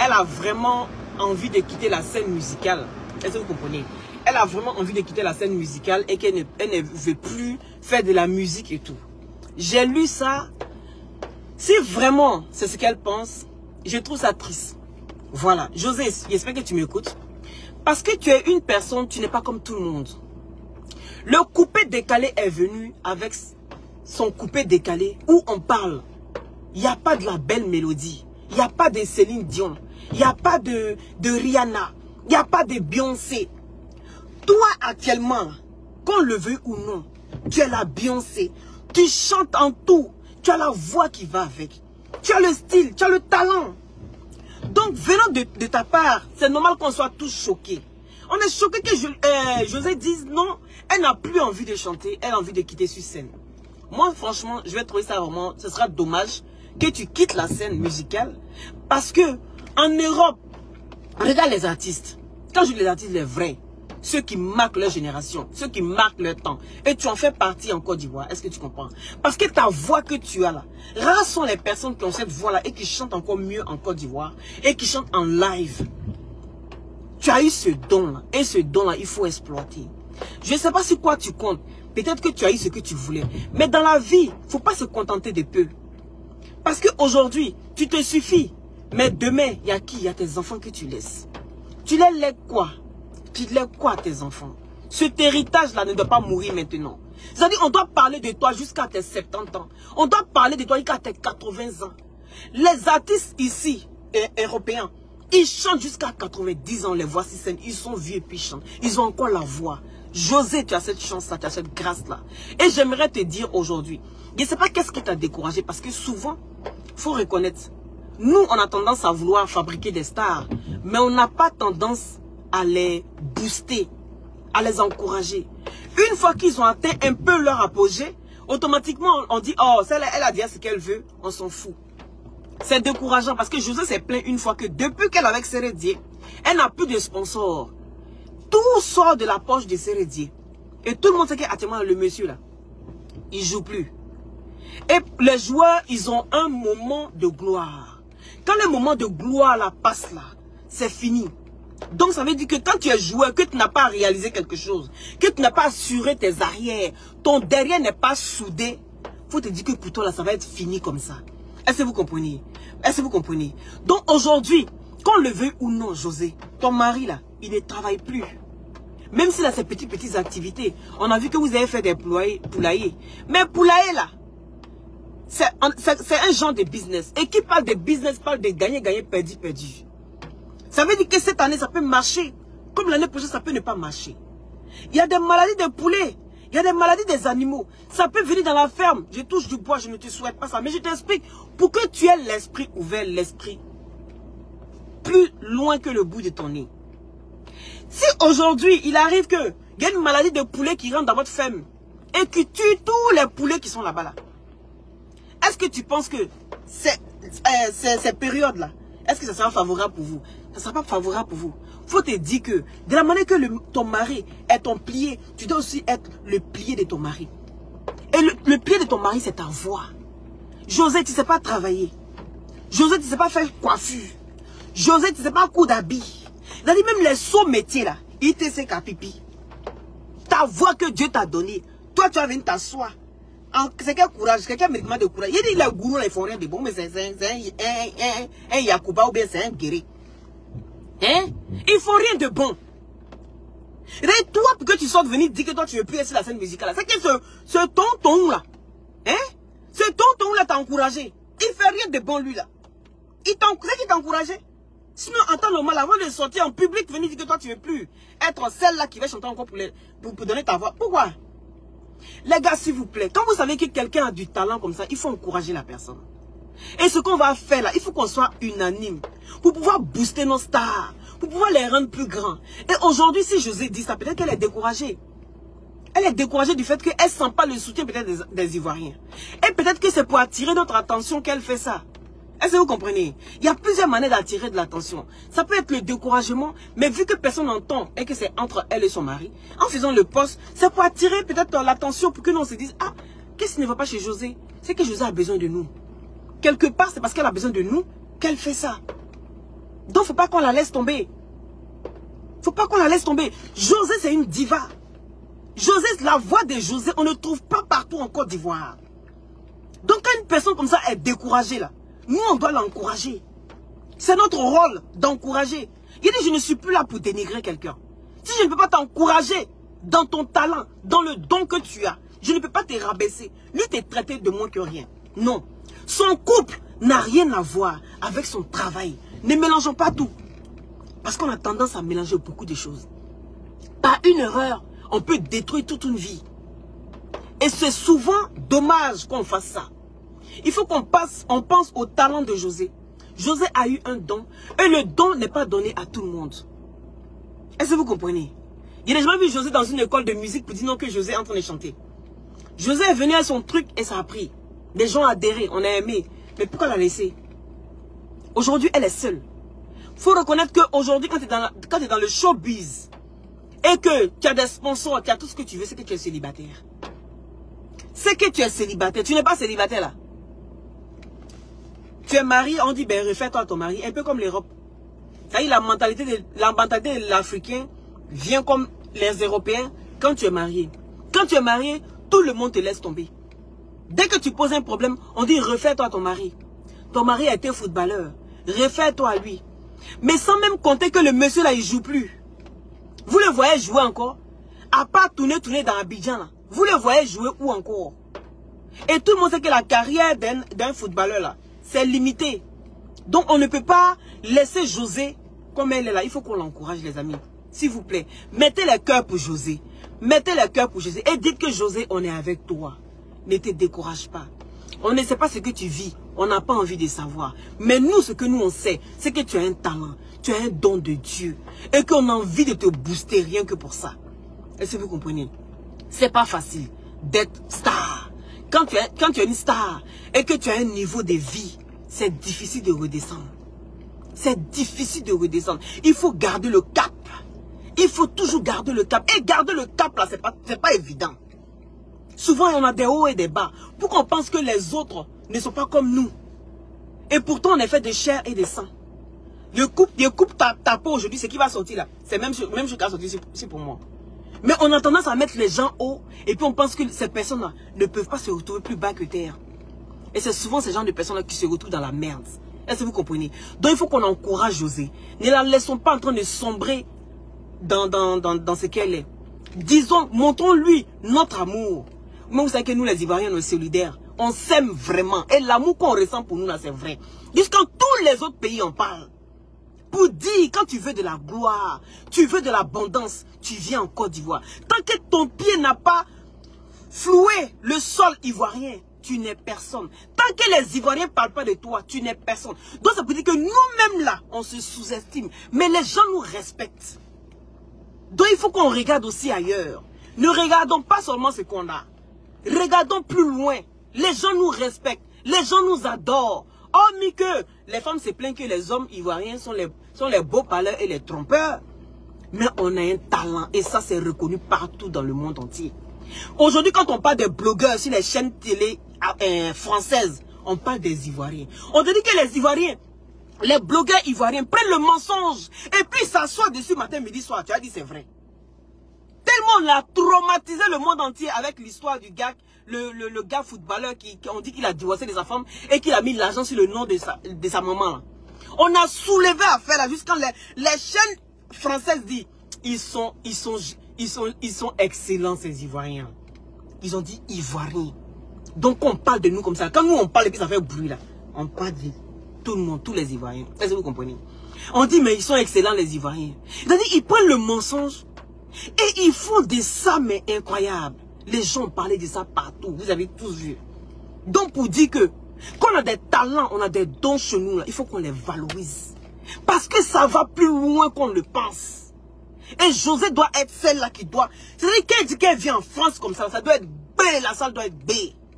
elle a vraiment envie de quitter la scène musicale. Est-ce que vous comprenez? Elle a vraiment envie de quitter la scène musicale et qu'elle ne veut plus faire de la musique et tout. J'ai lu ça. Si vraiment c'est ce qu'elle pense, je trouve ça triste. Voilà. José, j'espère que tu m'écoutes. Parce que tu es une personne, tu n'es pas comme tout le monde. Le coupé décalé est venu avec son coupé décalé où on parle. Il n'y a pas de la belle mélodie. Il n'y a pas de Céline Dion. Il n'y a pas de Rihanna. Il n'y a pas de Beyoncé. Toi, actuellement, qu'on le veuille ou non, tu es la Beyoncé. Tu chantes en tout. Tu as la voix qui va avec. Tu as le style, tu as le talent. Donc, venant de ta part, c'est normal qu'on soit tous choqués. On est choqués que José dise non, elle n'a plus envie de chanter, elle a envie de quitter sur scène. Moi, franchement, je vais trouver ça vraiment, ce sera dommage que tu quittes la scène musicale. Parce que, en Europe, regarde les artistes. Quand je dis les artistes, les vrais, ceux qui marquent leur génération, ceux qui marquent leur temps. Et tu en fais partie en Côte d'Ivoire. Est-ce que tu comprends? Parce que ta voix que tu as là, rares sont les personnes qui ont cette voix-là et qui chantent encore mieux en Côte d'Ivoire et qui chantent en live. Tu as eu ce don-là. Et ce don-là, il faut exploiter. Je ne sais pas sur quoi tu comptes. Peut-être que tu as eu ce que tu voulais. Mais dans la vie, il ne faut pas se contenter de peu. Parce qu'aujourd'hui, tu te suffis. Mais demain, il y a qui? Il y a tes enfants que tu laisses. Tu les lègues quoi? Tu lègues quoi à tes enfants? Cet héritage-là ne doit pas mourir maintenant. C'est-à-dire, on doit parler de toi jusqu'à tes 70 ans. On doit parler de toi jusqu'à tes 80 ans. Les artistes ici, européens, ils chantent jusqu'à 90 ans, les voix si saines. Ils sont vieux et puis ils chantent. Ils ont encore la voix. José, tu as cette chance-là, tu as cette grâce-là. Et j'aimerais te dire aujourd'hui, je ne sais pas qu'est-ce qui t'a découragé, parce que souvent, il faut reconnaître, nous, on a tendance à vouloir fabriquer des stars, mais on n'a pas tendance à les booster, à les encourager. Une fois qu'ils ont atteint un peu leur apogée, automatiquement, on dit, oh, celle-là, elle a dit ce qu'elle veut, on s'en fout. C'est décourageant parce que José s'est plaint une fois que depuis qu'elle est avec Sérédier, elle n'a plus de sponsor. Tout sort de la poche de Sérédier. Et tout le monde sait qu'actuellement, le monsieur là, il ne joue plus. Et les joueurs, ils ont un moment de gloire. Quand le moment de gloire là passe là, c'est fini. Donc ça veut dire que quand tu es joueur, que tu n'as pas réalisé quelque chose, que tu n'as pas assuré tes arrières, ton derrière n'est pas soudé, il faut te dire que pour toi là, ça va être fini comme ça. Est-ce que vous comprenez? Est-ce que vous comprenez? Donc aujourd'hui, qu'on le veuille ou non, José, ton mari là, il ne travaille plus. Même s'il a ses petites activités. On a vu que vous avez fait des poulaillers. Mais poulailler là, c'est un genre de business. Et qui parle de business parle de gagner, perdu. Ça veut dire que cette année, ça peut marcher. Comme l'année prochaine, ça peut ne pas marcher. Il y a des maladies de poulets. Il y a des maladies des animaux. Ça peut venir dans la ferme. Je touche du bois, je ne te souhaite pas ça. Mais je t'explique. Pour que tu aies l'esprit ouvert, l'esprit plus loin que le bout de ton nez. Si aujourd'hui, il arrive que il y a une maladie de poulet qui rentre dans votre ferme et qui tue tous les poulets qui sont là-bas, là. Est-ce que tu penses que ces périodes-là, est-ce que ça sera favorable pour vous? Ça ne sera pas favorable pour vous. Il faut te dire que, de la manière que ton mari est ton plié, tu dois aussi être le plié de ton mari. Et le plié de ton mari, c'est ta voix. José, tu ne sais pas travailler. José, tu ne sais pas faire coiffure. José, tu ne sais pas coudre d'habits. C'est-à-dire même les sauts métiers là, ITC pipi. Ta voix que Dieu t'a donnée, toi tu vas venir t'asseoir. C'est quel courage, c'est quel médicament de courage. Il dit les gourous là, ils font rien de bon, mais c'est un Yacouba ou bien c'est un guéri. Hein? Ils font rien de bon. Et toi, pour que tu sortes venir dire que toi tu veux plus être sur la scène musicale, c'est que ce tonton là, hein? Ce tonton là t'a encouragé. Il fait rien de bon lui là. C'est qui t'a encouragé? Sinon, en temps normal, avant de sortir en public, venir dire que toi, tu ne veux plus être celle-là qui va chanter encore pour donner ta voix. Pourquoi? Les gars, s'il vous plaît, quand vous savez que quelqu'un a du talent comme ça, il faut encourager la personne. Et ce qu'on va faire là, il faut qu'on soit unanime pour pouvoir booster nos stars, pour pouvoir les rendre plus grands. Et aujourd'hui, si José dit ça, peut-être qu'elle est découragée. Elle est découragée du fait qu'elle ne sent pas le soutien peut-être des Ivoiriens. Et peut-être que c'est pour attirer notre attention qu'elle fait ça. Est-ce que vous comprenez? Il y a plusieurs manières d'attirer de l'attention. Ça peut être le découragement, mais vu que personne n'entend et que c'est entre elle et son mari, en faisant le poste, c'est pour attirer peut-être l'attention pour que l'on se dise, ah, qu'est-ce qui ne va pas chez José? C'est que José a besoin de nous. Quelque part, c'est parce qu'elle a besoin de nous qu'elle fait ça. Donc, faut pas qu'on la laisse tomber. Faut pas qu'on la laisse tomber. José, c'est une diva. José, la voix de José, on ne trouve pas partout en Côte d'Ivoire. Donc, quand une personne comme ça est découragée, là, nous, on doit l'encourager. C'est notre rôle d'encourager. Il dit, je ne suis plus là pour dénigrer quelqu'un. Si je ne peux pas t'encourager dans ton talent, dans le don que tu as, je ne peux pas te rabaisser, ni te traiter de moins que rien. Non. Son couple n'a rien à voir avec son travail. Ne mélangeons pas tout. Parce qu'on a tendance à mélanger beaucoup de choses. Par une erreur, on peut détruire toute une vie. Et c'est souvent dommage qu'on fasse ça. Il faut qu'on pense au talent de José. José a eu un don. Et le don n'est pas donné à tout le monde. Est-ce que vous comprenez? Il n'a jamais vu José dans une école de musique pour dire non que José est en train de chanter. José est venu à son truc et ça a pris. Les gens ont adhéré, on a aimé. Mais pourquoi la laisser? Aujourd'hui, elle est seule. Il faut reconnaître qu'aujourd'hui, quand tu es dans le showbiz et que tu as des sponsors, tu as tout ce que tu veux, c'est que tu es célibataire. C'est que tu es célibataire. Tu n'es pas célibataire là. Tu es marié, on dit, ben refais-toi ton mari. Un peu comme l'Europe. C'est-à-dire la mentalité de l'Africain vient comme les Européens quand tu es marié. Quand tu es marié, tout le monde te laisse tomber. Dès que tu poses un problème, on dit refais-toi ton mari. Ton mari a été footballeur. Refais-toi à lui. Mais sans même compter que le monsieur là, il joue plus. Vous le voyez jouer encore. À part tourner dans Abidjan là. Vous le voyez jouer où encore? Et tout le monde sait que la carrière d'un footballeur là, c'est limité. Donc on ne peut pas laisser José comme elle est là. Il faut qu'on l'encourage les amis. S'il vous plaît. Mettez les cœurs pour José. Mettez les cœurs pour José. Et dites que José, on est avec toi. Ne te décourage pas. On ne sait pas ce que tu vis. On n'a pas envie de savoir. Mais nous, ce que nous on sait, c'est que tu as un talent. Tu as un don de Dieu. Et qu'on a envie de te booster rien que pour ça. Est-ce que vous comprenez? C'est pas facile d'être star. Quand tu es une star et que tu as un niveau de vie, c'est difficile de redescendre. C'est difficile de redescendre. Il faut garder le cap. Il faut toujours garder le cap. Et garder le cap là, c'est pas évident. Souvent, on a des hauts et des bas. Pour qu'on pense que les autres ne sont pas comme nous. Et pourtant, on est fait de chair et de sang. Je coupe ta peau aujourd'hui, ce qui va sortir là. C'est même chose qui va sortir, c'est pour moi. Mais on a tendance à mettre les gens haut. Et puis on pense que ces personnes-là ne peuvent pas se retrouver plus bas que terre. Et c'est souvent ces gens de personnes-là qui se retrouvent dans la merde. Est-ce que vous comprenez? Donc il faut qu'on encourage José. Ne la laissons pas en train de sombrer dans ce qu'elle est. Disons, montrons-lui notre amour. Mais vous savez que nous les Ivoiriens, on est solidaires. On s'aime vraiment. Et l'amour qu'on ressent pour nous là, c'est vrai. Jusqu'en tous les autres pays en parlent. Pour dire, quand tu veux de la gloire, tu veux de l'abondance, tu viens en Côte d'Ivoire. Tant que ton pied n'a pas floué le sol ivoirien, tu n'es personne. Tant que les Ivoiriens ne parlent pas de toi, tu n'es personne. Donc ça veut dire que nous-mêmes là, on se sous-estime. Mais les gens nous respectent. Donc il faut qu'on regarde aussi ailleurs. Ne regardons pas seulement ce qu'on a. Regardons plus loin. Les gens nous respectent. Les gens nous adorent. Hormis que les femmes se plaignent que les hommes ivoiriens sont les beaux parleurs et les trompeurs. Mais on a un talent et ça c'est reconnu partout dans le monde entier. Aujourd'hui quand on parle des blogueurs sur les chaînes télé françaises, on parle des Ivoiriens. On te dit que les Ivoiriens, les blogueurs ivoiriens prennent le mensonge et puis s'assoient dessus matin, midi, soir. Tu as dit c'est vrai. Tellement on a traumatisé le monde entier avec l'histoire du gars, le gars footballeur on dit qu'il a divorcé de sa femme et qu'il a mis l'argent sur le nom de sa maman. Là. On a soulevé affaire là jusqu'à les chaînes françaises disent ils sont excellents ces Ivoiriens. Ils ont dit Ivoiriens. Donc on parle de nous comme ça. Quand nous on parle et puis ça fait bruit là, on parle de tout le monde, tous les Ivoiriens. Est-ce que vous comprenez? On dit mais ils sont excellents les Ivoiriens. C'est-à-dire ils prennent le mensonge. Et ils font des ça mais incroyables. Les gens parlaient de ça partout. Vous avez tous vu. Donc pour dire que quand on a des talents, on a des dons chez nous, là, il faut qu'on les valorise. Parce que ça va plus loin qu'on le pense. Et José doit être celle-là qui doit... C'est-à-dire qu'elle dit qu'elle vient en France comme ça doit être B, la salle doit être B.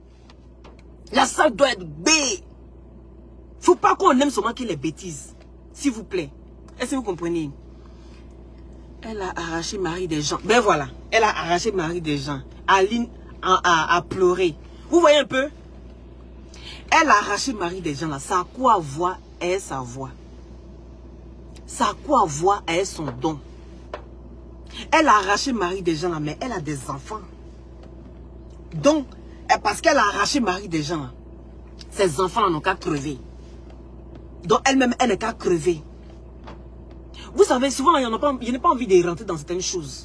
La salle doit être B. Faut pas qu'on aime seulement qu'il les bêtises. S'il vous plaît. Est-ce que vous comprenez? Elle a arraché Marie des gens. Ben voilà. Elle a arraché Marie des gens. Aline a pleuré. Vous voyez un peu? Elle a arraché Marie des gens là. Ça a quoi voix et sa voix. Ça a quoi voir avec son don? Elle a arraché mari des gens là, mais elle a des enfants. Donc, parce qu'elle a arraché mari des gens là, ses enfants n'ont qu'à crever. Donc elle-même, elle n'est qu'à crever. Vous savez, souvent, il n'y a pas envie de rentrer dans certaines choses.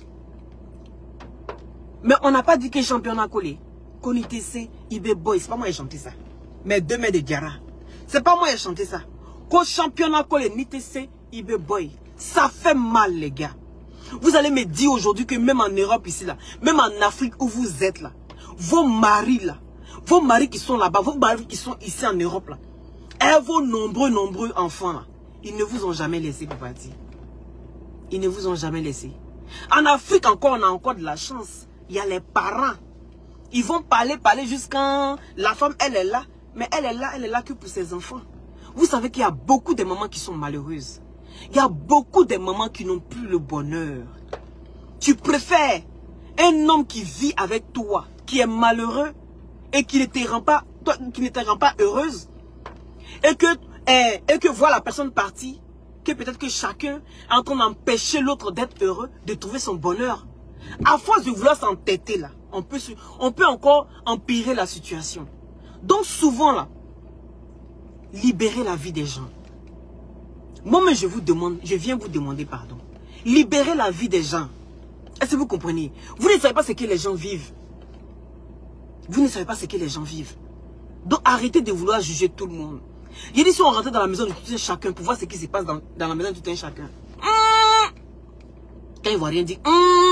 Mais on n'a pas dit que championnat collé. Konitese, Ibe Boy, c'est pas moi qui ai chanté ça. Mais deux mains de Diara. C'est pas moi qui ai chanté ça. Qu'au championnat collé, Nitese, Ibe Boy. Ça fait mal, les gars. Vous allez me dire aujourd'hui que même en Europe ici, là, même en Afrique où vous êtes là, vos maris là, vos maris qui sont là-bas, vos maris qui sont ici en Europe là, et vos nombreux enfants là, ils ne vous ont jamais laissé pour partir. Ils ne vous ont jamais laissé. En Afrique encore, on a encore de la chance. Il y a les parents. Ils vont parler jusqu'à la femme, elle est là. Mais elle est là que pour ses enfants. Vous savez qu'il y a beaucoup de mamans qui sont malheureuses. Il y a beaucoup de mamans qui n'ont plus le bonheur. Tu préfères un homme qui vit avec toi, qui est malheureux et qui ne te rend pas heureuse. Et que voir la personne partie, que peut-être que chacun est en train d'empêcher l'autre d'être heureux, de trouver son bonheur. À force de vouloir s'entêter là, on peut encore empirer la situation. Donc souvent là, libérez la vie des gens. Moi-même je viens vous demander pardon. Libérez la vie des gens. Est-ce que vous comprenez? Vous ne savez pas ce que les gens vivent. Vous ne savez pas ce que les gens vivent. Donc arrêtez de vouloir juger tout le monde. Il dit si on rentrait dans la maison de tout un chacun pour voir ce qui se passe dans la maison de tout un chacun. Quand il ne voit rien dire.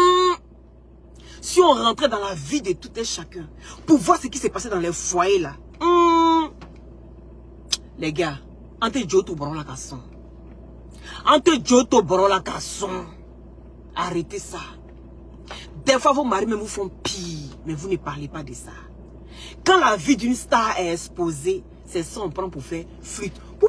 Si on rentrait dans la vie de tout un chacun pour voir ce qui s'est passé dans les foyers là. Les gars, ante Joto Boron la casson. Ante Joto Boron la casson. Arrêtez ça. Des fois vos maris même vous font pire, mais vous ne parlez pas de ça. Quand la vie d'une star est exposée, c'est ça on prend pour faire flûte. Tout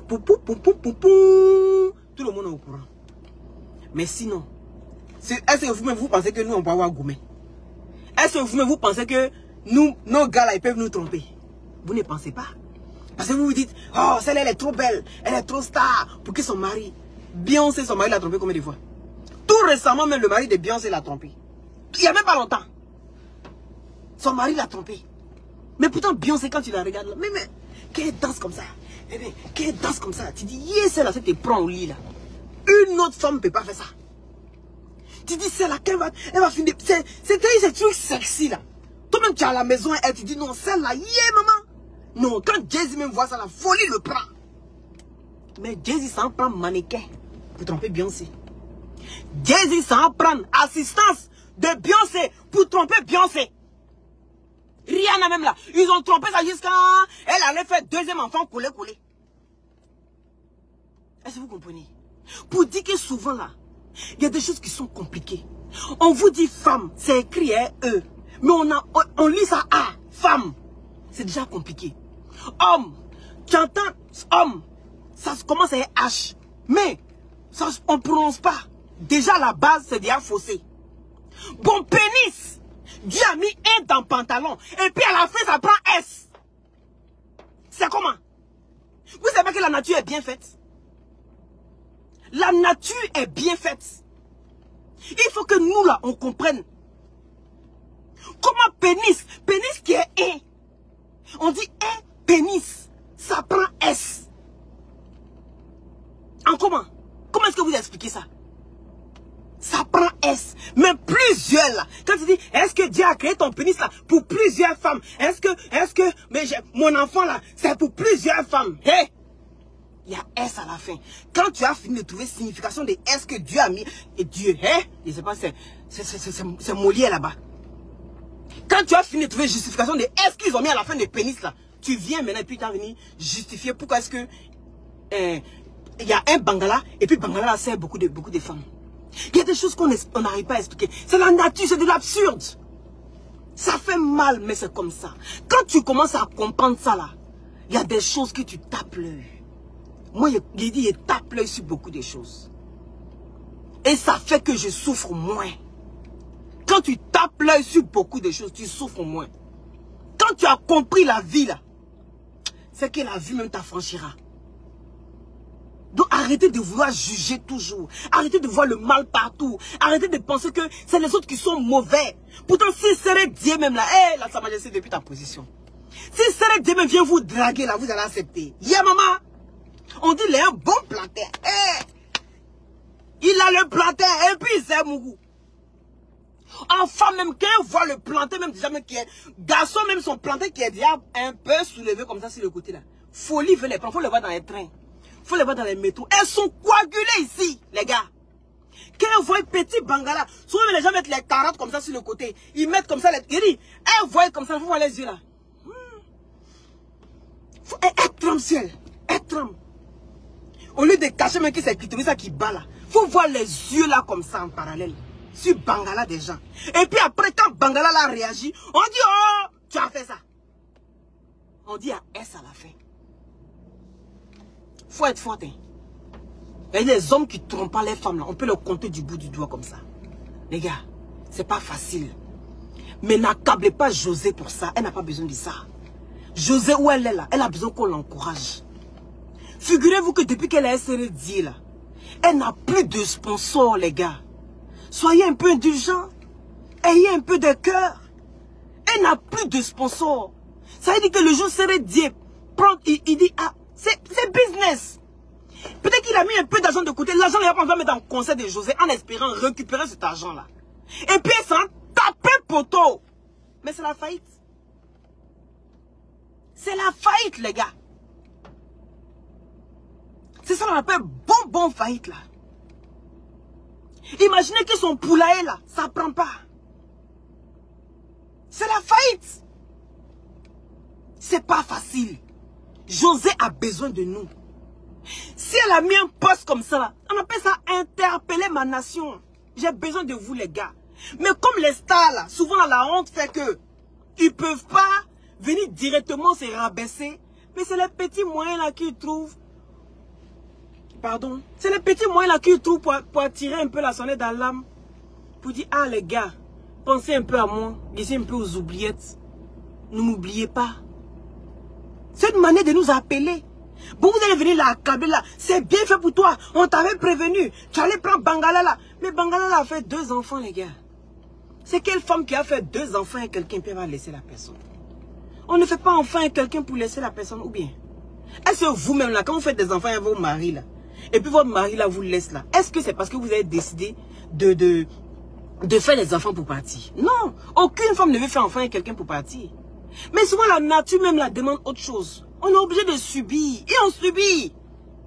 le monde est au courant. Mais sinon, est-ce que vous-même vous pensez que nous on peut avoir gourmet? Est-ce que vous-même vous pensez que nous, nos gars là, ils peuvent nous tromper? Vous ne pensez pas. Parce que vous vous dites, oh celle-là elle est trop belle, elle est trop star pour que son mari, Beyoncé, son mari l'a trompé combien de fois? Tout récemment même le mari de Beyoncé l'a trompé. Il n'y a même pas longtemps. Son mari l'a trompé. Mais pourtant Beyoncé quand tu la regardes là, mais qu'elle danse comme ça. Qu'elle danse comme ça. Tu dis, yes, celle-là, c'est te prend au lit là. Une autre femme ne peut pas faire ça. Tu dis, celle-là, elle va finir. C'est des trucs sexy là. Toi-même, tu es à la maison, elle te dit, non, celle-là, yeah, maman. Non, quand Jay-Z même voit ça, la folie le prend. Mais Jay-Z s'en prend mannequin pour tromper Beyoncé. Jay-Z s'en prend assistance de Beyoncé pour tromper Beyoncé. Rihanna même là, ils ont trompé ça jusqu'à... Elle allait faire deuxième enfant collé. Est-ce que vous comprenez? Pour dire que souvent là, il y a des choses qui sont compliquées. On vous dit femme, c'est écrit E. Mais on lit ça A, femme. C'est déjà compliqué. Homme, tu entends homme, ça commence à être H. Mais ça, on ne prononce pas. Déjà la base, c'est déjà faussé. Bon, pénis. Dieu a mis un dans le pantalon. Et puis à la fin, ça prend S. C'est comment? Vous savez que la nature est bien faite. La nature est bien faite. Il faut que nous, là, on comprenne. Comment pénis? Pénis qui est un. On dit un pénis. Ça prend S. En comment? Comment est-ce que vous expliquez ça? Ça prend S. Mais plusieurs là. Quand tu dis, est-ce que Dieu a créé ton pénis là pour plusieurs femmes? Est-ce que, mais mon enfant là, c'est pour plusieurs femmes? Hey! Il y a S à la fin. Quand tu as fini de trouver signification de S que Dieu a mis, et Dieu, hein? Je ne sais pas, c'est Molière là-bas. Quand tu as fini de trouver justification de S qu'ils ont mis à la fin de pénis là, tu viens maintenant et puis tu as venu justifier pourquoi est-ce que il y a un Bangala et puis Bangala là sert beaucoup de femmes. Il y a des choses qu'on n'arrive pas à expliquer. C'est la nature, c'est de l'absurde. Ça fait mal, mais c'est comme ça. Quand tu commences à comprendre ça là, il y a des choses que tu tapes l'œil. Moi, j'ai dit, je tape l'œil sur beaucoup de choses. Et ça fait que je souffre moins. Quand tu tapes l'œil sur beaucoup de choses, tu souffres moins. Quand tu as compris la vie là, c'est que la vie même t'affranchira. Donc arrêtez de vouloir juger toujours. Arrêtez de voir le mal partout. Arrêtez de penser que c'est les autres qui sont mauvais. Pourtant, si serait Dieu même là, là, Sa Majesté depuis ta position. Si serait Dieu même vient vous draguer là, vous allez accepter. Maman. On dit il est un bon planteur. Il a le planteur et puis il sait Mougou. Enfant même, quand on voit le planter, même déjà, qui est garçon, même son planter qui est déjà un peu soulevé comme ça sur le côté là. Folie veut les prendre, faut les voir dans les trains. Faut les voir dans les métros. Elles sont coagulées ici, les gars. Quand on voit un petit bangala, souvent les gens mettent les carottes comme ça sur le côté. Ils mettent comme ça les... Il dit, elles voient comme ça, il faut voir les yeux là. Elle tremble ciel. Elle tremble. Au lieu de cacher même que c'est clitoris ça qui bat là. Faut voir les yeux là comme ça en parallèle. Sur Bangala des gens. Et puis après, quand Bangala là réagit, on dit, oh, tu as fait ça. On dit, ah, ça l'a fait. Faut être fort. Hein. Et les hommes qui ne trompent pas les femmes là, on peut le compter du bout du doigt comme ça. Les gars, c'est pas facile. Mais n'accablez pas José pour ça. Elle n'a pas besoin de ça. José, où elle est là, elle a besoin qu'on l'encourage. Figurez-vous que depuis qu'elle a SRD là, elle n'a plus de sponsors, les gars. Soyez un peu indulgents. Ayez un peu de cœur. Elle n'a plus de sponsor. Ça veut dire que le jour serait Dieu. Il dit, ah, c'est business. Peut-être qu'il a mis un peu d'argent de côté. L'argent, il va pas mettre dans le conseil de José en espérant récupérer cet argent-là. Et puis, elle s'en tape poteau. Mais c'est la faillite. C'est la faillite, les gars. C'est ça qu'on appelle bon faillite, là. Imaginez que son poulailler là, ça prend pas. C'est la faillite. C'est pas facile. José a besoin de nous. Si elle a mis un poste comme ça là, on appelle ça interpeller ma nation. J'ai besoin de vous les gars. Mais comme les stars là, souvent la honte fait que ils peuvent pas venir directement se rabaisser. Mais c'est les petits moyens là qu'ils trouvent. Pardon, c'est les petits moyens là qu'ils trouvent pour attirer un peu la sonnette d'alarme. Pour dire, ah les gars, pensez un peu à moi, laissez un peu aux oubliettes. Ne m'oubliez pas. C'est une manière de nous appeler. Bon, vous allez venir la accabler là. C'est bien fait pour toi. On t'avait prévenu. Tu allais prendre Bangala là. Mais Bangala là a fait 2 enfants, les gars. C'est quelle femme qui a fait 2 enfants et quelqu'un peut va laisser la personne? On ne fait pas enfant et quelqu'un pour laisser la personne, ou bien? Est-ce que vous-même là, quand vous faites des enfants avec vos maris là, et puis votre mari là vous laisse là, est-ce que c'est parce que vous avez décidé de faire des enfants pour partir? Non, aucune femme ne veut faire enfant avec quelqu'un pour partir. Mais souvent la nature même la demande autre chose. On est obligé de subir, et on subit.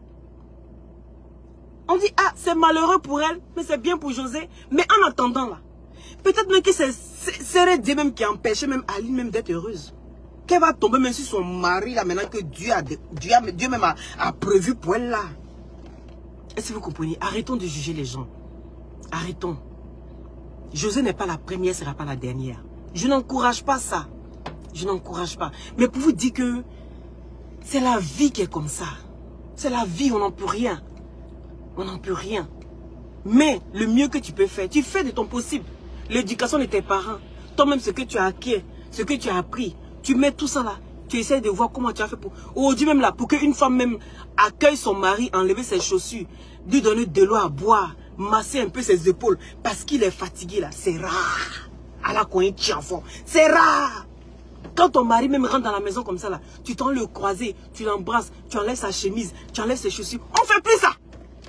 On dit, ah, c'est malheureux pour elle, mais c'est bien pour José. Mais en attendant là, peut-être même que c'est Dieu même qui a empêché même Aline même d'être heureuse. Qu'elle va tomber même sur son mari là maintenant que Dieu même a prévu pour elle là. Est-ce que vous comprenez? Arrêtons de juger les gens. Arrêtons. José n'est pas la première, ce ne sera pas la dernière. Je n'encourage pas ça. Je n'encourage pas. Mais pour vous dire que c'est la vie qui est comme ça. C'est la vie, on n'en peut rien. On n'en peut rien. Mais le mieux que tu peux faire, tu fais de ton possible. L'éducation de tes parents, toi-même ce que tu as acquis, ce que tu as appris, tu mets tout ça là. Tu essaies de voir comment tu as fait pour... Aujourd'hui même là, pour qu'une femme même accueille son mari, enlever ses chaussures, lui donner de l'eau à boire, masser un peu ses épaules, parce qu'il est fatigué là, c'est rare. À la coin, c'est rare. Quand ton mari même rentre dans la maison comme ça là, tu tends le croisé, tu l'embrasses, tu enlèves sa chemise, tu enlèves ses chaussures. On ne fait plus ça.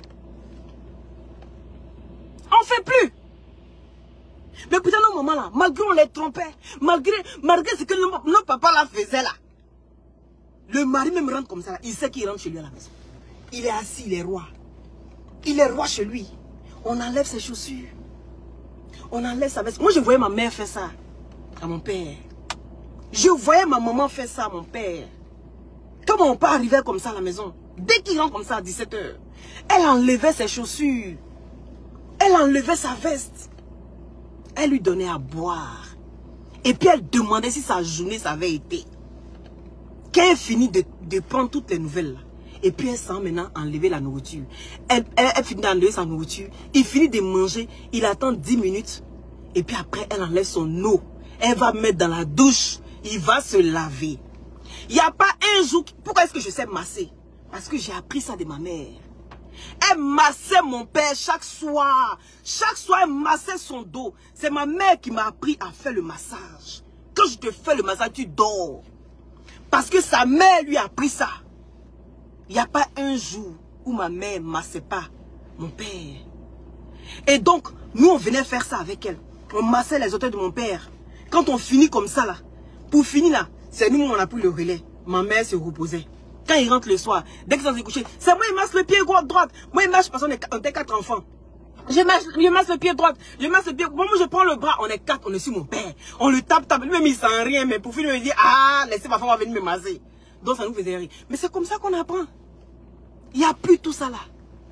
On ne fait plus. Mais putain, nos mamans là, malgré on les trompait, malgré ce que nos papas là faisaient là, le mari même rentre comme ça là, il sait qu'il rentre chez lui à la maison. Il est assis, il est roi. Il est roi chez lui. On enlève ses chaussures. On enlève sa veste. Moi je voyais ma mère faire ça à mon père. Je voyais ma maman faire ça à mon père. Comment on peut arriver comme ça à la maison? Dès qu'il rentre comme ça à 17 h, elle enlevait ses chaussures. Elle enlevait sa veste. Elle lui donnait à boire. Et puis elle demandait si sa journée ça avait été. Quand elle finit de prendre toutes les nouvelles là, et puis elle sent maintenant enlever la nourriture. Elle finit d'enlever sa nourriture. Il finit de manger. Il attend 10 minutes. Et puis après elle enlève son eau. Elle va mettre dans la douche. Il va se laver. Il n'y a pas un jour... Pourquoi est-ce que je sais masser? Parce que j'ai appris ça de ma mère. Elle massait mon père chaque soir. Chaque soir, elle massait son dos. C'est ma mère qui m'a appris à faire le massage. Quand je te fais le massage, tu dors. Parce que sa mère lui a appris ça. Il n'y a pas un jour où ma mère ne massait pas mon père. Et donc, nous, on venait faire ça avec elle. On massait les orteils de mon père. Quand on finit comme ça, là, pour finir, là, c'est nous, on a pris le relais. Ma mère se reposait. Quand il rentre le soir, dès qu'il s'est couché, c'est moi, il masse le pied droite. Moi, il masse parce qu'on était 4 enfants. Je masse le pied droite. Je masse le pied. Moi, je prends le bras. On est 4. On est sur mon père. On le tape. Lui-même, il sent rien. Mais pour finir, il me dit, ah, laissez ma femme venir me masser. Donc, ça nous faisait rire. Mais c'est comme ça qu'on apprend. Il n'y a plus tout ça là.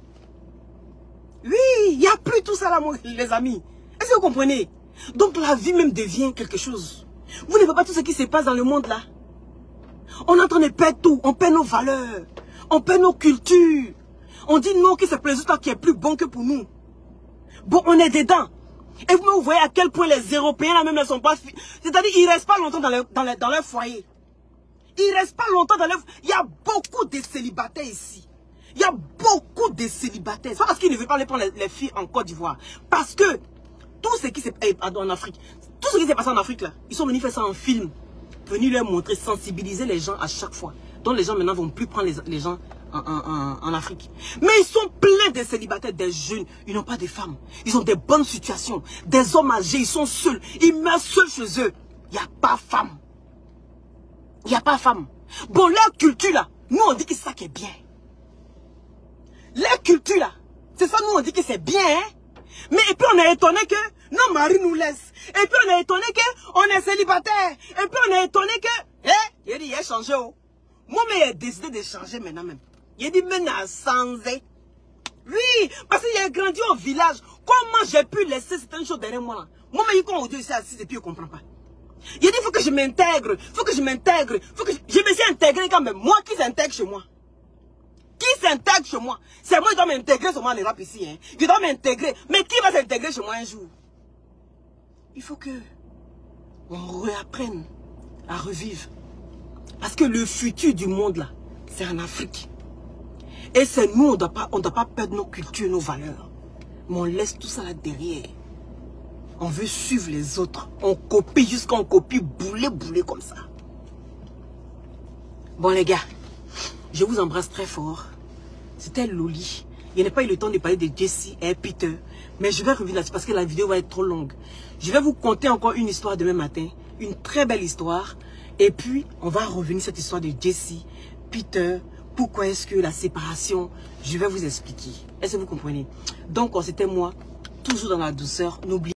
Oui, il n'y a plus tout ça là, les amis. Est-ce que vous comprenez? Donc, la vie même devient quelque chose. Vous ne voyez pas tout ce qui se passe dans le monde là. On est en train de perdre tout. On perd nos valeurs. On perd nos cultures. On dit non, que c'est le résultat qui est plus bon que pour nous. Bon, on est dedans. Et vous voyez à quel point les Européens là même ne sont pas... C'est-à-dire qu'ils ne restent pas longtemps dans leur foyer. Ils ne restent pas longtemps dans leur... Il y a beaucoup de célibataires ici. Il y a beaucoup de célibataires. C'est pas parce qu'ils ne veulent pas aller prendre les filles en Côte d'Ivoire. Parce que tout ce qui s'est en Afrique, tout ce qui s'est passé en Afrique là, ils sont venus faire ça en film. Venus leur montrer, sensibiliser les gens à chaque fois. Donc les gens maintenant ne vont plus prendre les gens en Afrique. Mais ils sont pleins de célibataires, des jeunes. Ils n'ont pas de femmes. Ils ont des bonnes situations. Des hommes âgés, ils sont seuls. Ils meurent seuls chez eux. Il n'y a pas femme. Il n'y a pas femme. Bon, leur culture là, nous on dit que c'est ça qui est bien. Leur culture là, c'est ça nous on dit que c'est bien. Hein? Mais et puis on est étonné que nos maris nous laissent. Et puis on est étonné qu'on est célibataire. Et puis on est étonné que... il a dit, il a changé. Oh. Moi, mais il a décidé de changer maintenant même. Il a dit, maintenant, sans... Oui, parce qu'il a grandi au village. Comment j'ai pu laisser certaines choses derrière moi là? Moi, mais quand on dit ici assis et puis je ne comprends pas. Il a dit, il faut que je m'intègre. Il faut que je m'intègre. Je me suis intégré quand même. Moi qui s'intègre chez moi. Qui s'intègre chez moi? C'est moi qui dois m'intégrer sur moi en Europe ici. Hein. Je dois m'intégrer. Mais qui va s'intégrer chez moi un jour? Il faut que on réapprenne à revivre. Parce que le futur du monde là, c'est en Afrique. Et c'est nous, on ne doit pas perdre nos cultures, nos valeurs. Mais on laisse tout ça là derrière. On veut suivre les autres. On copie jusqu'à on copie bouler comme ça. Bon les gars, je vous embrasse très fort. C'était Loli. Il n'y a pas eu le temps de parler de Jessie et Peter. Mais je vais revenir là-dessus parce que la vidéo va être trop longue. Je vais vous conter encore une histoire demain matin. Une très belle histoire. Et puis, on va revenir sur cette histoire de Jessie, Peter. Pourquoi est-ce que la séparation? Je vais vous expliquer. Est-ce que vous comprenez? Donc, c'était moi, toujours dans la douceur. N'oubliez